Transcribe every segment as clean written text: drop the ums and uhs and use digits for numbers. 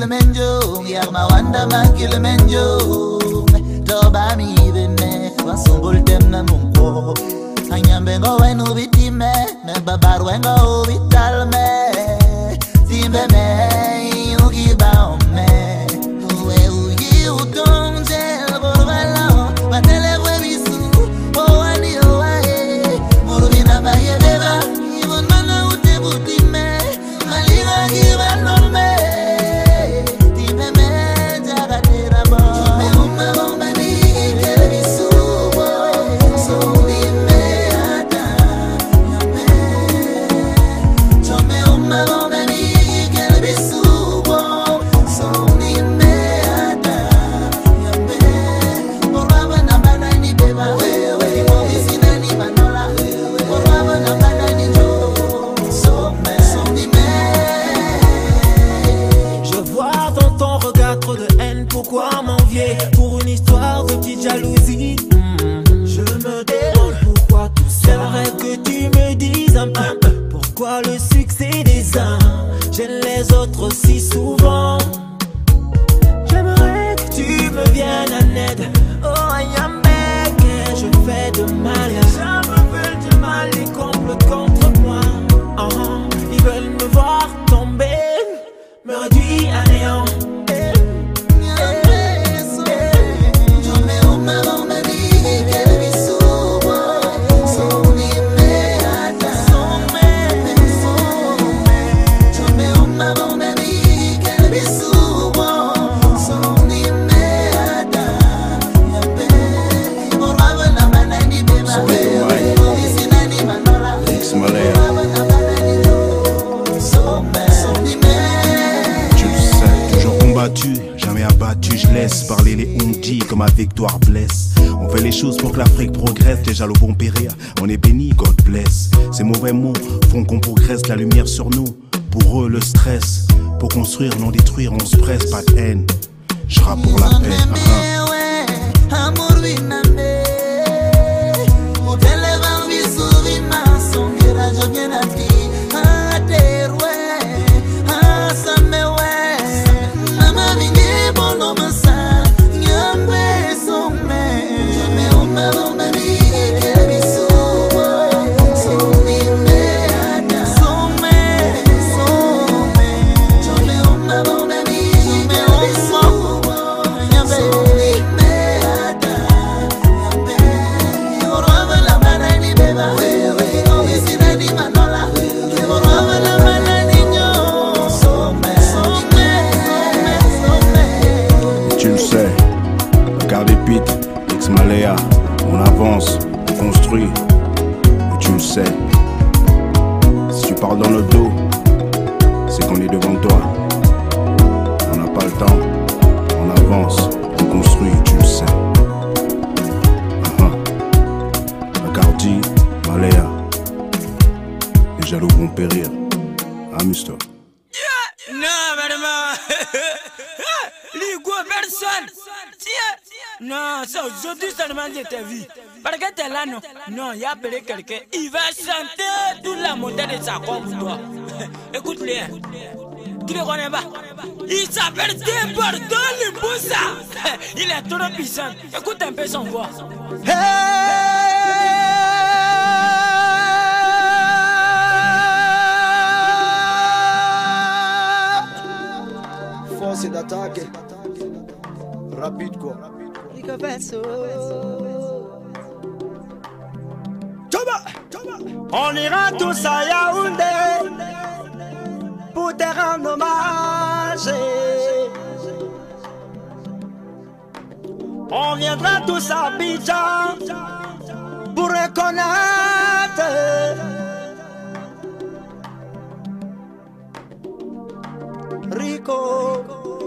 Kilimanjaro, Yarma Wanda man Kilimanjaro. Toba mi vene, wasumbul dem na munko. Anyambengo wenu bitime, me babar wengo vitalme. Timbe me, ugi baome. Uwe ugi utonje, borvala, matele webisu, oani oae. Murubina baye beba, ibon mana ute butime, maliga giba norme. Timbe me, jagatira bo. Me umma bomba ni kelebisu, so dime ata, yame. Chome umma bomba ni kelebisu, so dime ata, yame. Boraba na bana ni beba, isina ni manola. Boraba na bana ni jo, so dime. Je vois dans ton regard trop de haine, pourquoi m'envier pour une histoire de petite jalousie? Je me demande pourquoi tout ça. J'aimerais que tu me dises un peu pourquoi le succès des uns gêne les autres si souvent. J'aimerais que tu me viennes en aide. Oh, I am begging, je fais de mal. Ça me fait du mal, ils complotent contre moi. Ils veulent me voir tomber, me réduire à néant. Jamais abattu, je laisse parler les ondis comme ma victoire blesse. On fait les choses pour que l'Afrique progresse, les jaloux vont périr, on est béni, God bless. Ces mauvais mots font qu'on progresse, la lumière sur nous, pour eux le stress. Pour construire, non détruire, on se presse, pas de haine. Je rappe pour la paix. X-Malea, on avance, on construit, et tu le sais. Si tu parles dans le dos, c'est qu'on est devant toi. On n'a pas le temps, on avance, on construit, et tu le sais. Bacardi, Malea, les jaloux vont périr. Amuse-toi. Non, madame. Ligo, personne. Non, ça aujourd'hui seulement je t'ai vu. Parce que t'es là, non. Non, il a appelé quelqu'un. Il va chanter toute la montée de sa com pour toi. Écoute-le. Tu le connais pas? Il s'appelle Debordo Limboussa. Il est trop puissant. Écoute un peu son voix. Force d'attaque. Rapide quoi. On ira tous à Yaoundé pour te rendre hommage. On viendra tous à Abidjan pour reconnaître Rico,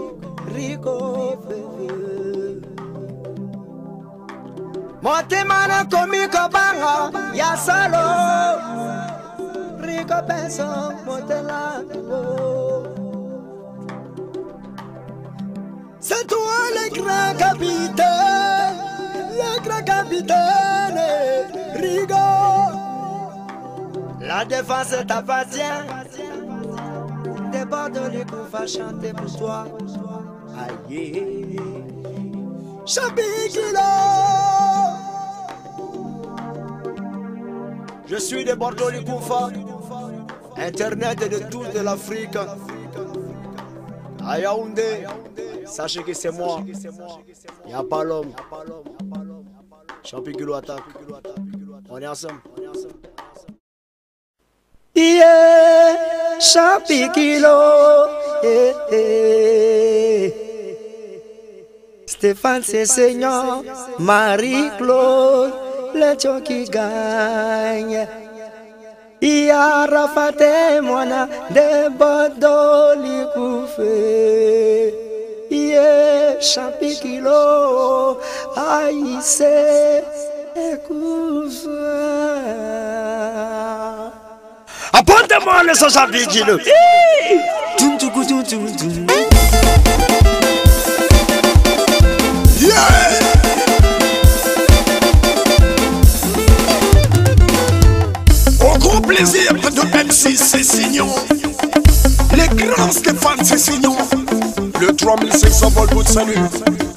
Motemana komiko banga ya salo Rico penso motela. C'est toi le grand capitaine, Rigo. La défense t'appartient, des Bordeaux va chanter pour toi. Aïe, Chapikilo. Je suis de Bordeaux Likoufa, Internet de toute l'Afrique. À Yaoundé, sachez que c'est moi. Il n'y a pas l'homme. Chapikilo attaque. On est ensemble. Yeah, Chapikilo. Stéphane Seigneur, Marie-Claude, le tio qui gagne. Ia Rafate Mwana de Bordeaux Likoufe. Ia Chapikilo, Aïssé, Ekoufa. Apportez-moi le son Chapikilo. Tum tum tum tum tum. Au grand plaisir de MC Cessignon, les grands Stéphane Cessignon, le 3500 volts de salut.